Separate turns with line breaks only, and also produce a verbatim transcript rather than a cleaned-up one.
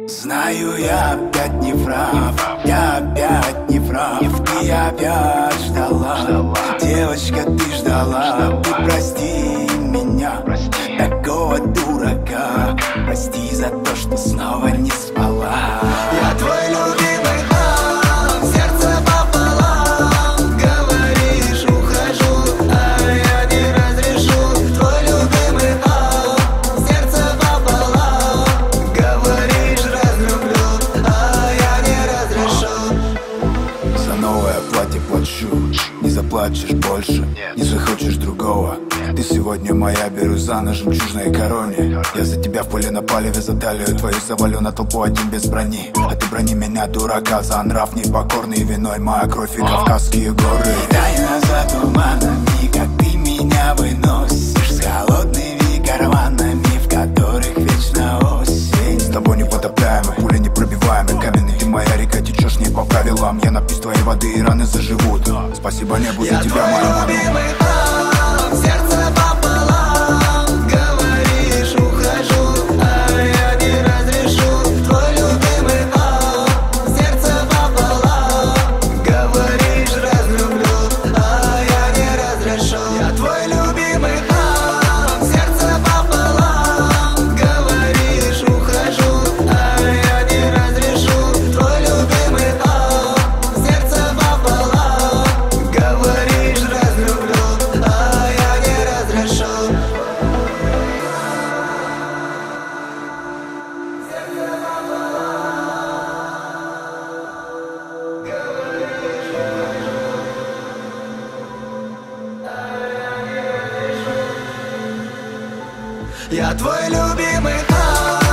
Знаю, я опять не прав, я опять не прав. Ты опять ждала, девочка, ты ждала. Ты прости меня, такого дурака. Прости за то, что снова не спала. Я твой любимый ам, сердце пополам. Говоришь, ухожу, а я не разрешу. Твой любимый ам, сердце пополам. Говоришь, разлюблю, а я не разрешу. За новое платье плачу, не заплачешь больше, не захочешь другого. Ты сегодня моя, беру за на жемчужной короне. Я за тебя в поле на палеве, за талию твою завалю на толпу один без брони. А ты брони меня, дурака, за нрав непокорный. Виной моя кровь и Кавказские горы. Тайна за туманами, как ты меня выносишь, с холодными карманами, в которых вечно осень. С тобой непотопляемый, пуля непробиваемый, каменный ты моя река, течешь не по правилам. Я напьюсь твоей воды и раны заживут. Спасибо небу за тебя, моя мама. Сердце пополам, говоришь, ухожу, а я не разрешу. Твой любимый ам, сердце пополам. Говоришь, разлюблю, а я не разрешу. Я твой любимый ам, сердце пополам. Говоришь, ухожу, а я не разрешу. Твой любимый ам, сердце пополам. Говоришь, разлюблю, а я не разрешу. Я твой любимый ам.